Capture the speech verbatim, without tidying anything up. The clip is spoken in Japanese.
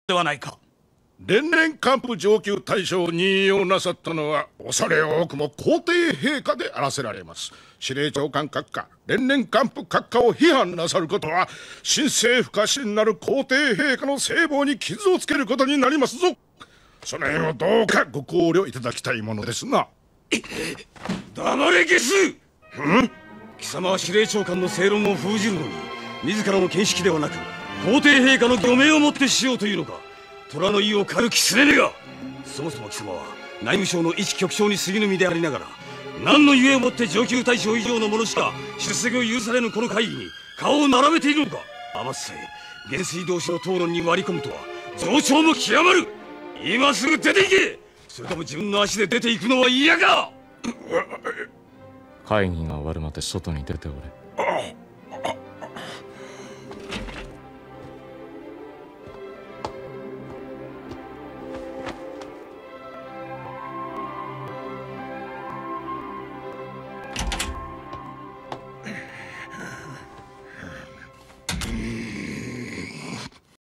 ではないか。 連連艦布上級大将を任用なさったのは恐れ多くも皇帝陛下であらせられます。司令長官閣下、連連艦布閣下を批判なさることは新政府家臣なる皇帝陛下の聖望に傷をつけることになりますぞ。その辺をどうかご考慮いただきたいものですな。 黙れゲス。貴様は司令長官の正論を封じるのに自らの見識ではなく皇帝陛下の御命をもってしようというのか。虎の意を狩る気すれねが。そもそも貴様は内務省の一局長に過ぎぬ身でありながら何のゆえをもって上級大将以上の者しか出席を許されぬこの会議に顔を並べているのか。あまつさえ元帥同士の討論に割り込むとは増長も極まる。今すぐ出て行け。それとも自分の足で出て行くのは嫌か。 会議が終わるまで外に出ておれ。